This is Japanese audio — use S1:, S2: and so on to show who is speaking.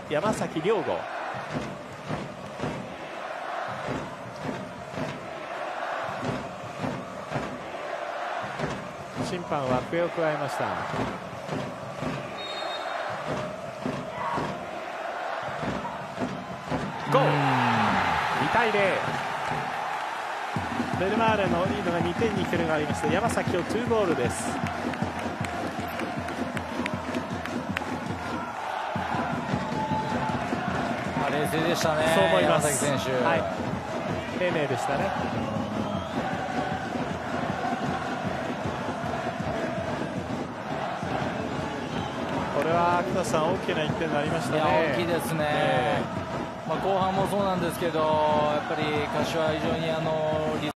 S1: した山崎亮吾。審判は笛を加えました。ゴール。2対0。ベルマーレのリードが2点に広がりまして、山崎を2ゴールです。
S2: 冷静でしたね。
S1: そう思います。
S2: 山崎選手、
S1: はい、丁寧でしたね。これは秋田さん、大きな1点になりましたね。
S2: 大きいですね。後半もそうなんですけど、やっぱり柏は非常にリ